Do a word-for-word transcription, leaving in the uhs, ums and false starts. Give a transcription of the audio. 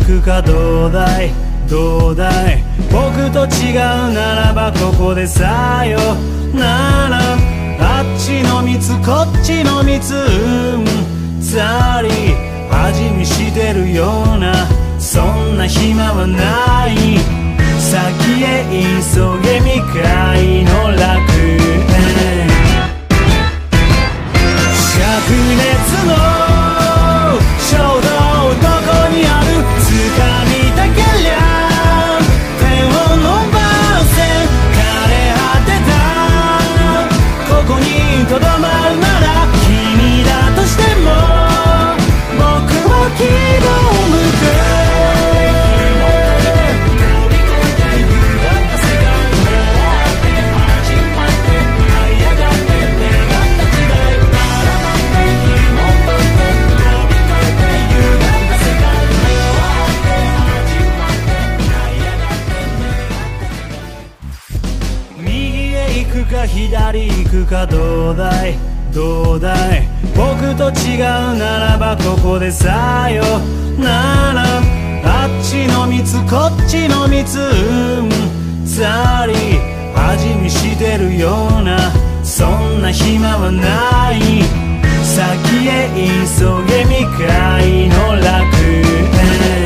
くかどうだいどうだい、僕と違うならばここでさよなら。あっちの蜜こっちの蜜、うんざり味見してるようなそんな暇はない。先へ急げ未開の楽園、灼熱の衝動どこにある、掴みたけりゃ手を伸ばせ。枯れ果てたここにとどまるなら君だとしても僕は希望を向く。左行くかどうだいどうだい、僕と違うならばここでさよなら。あっちの蜜こっちの蜜、うんざり味見してるようなそんな暇はない。先へ急げ未開の楽園。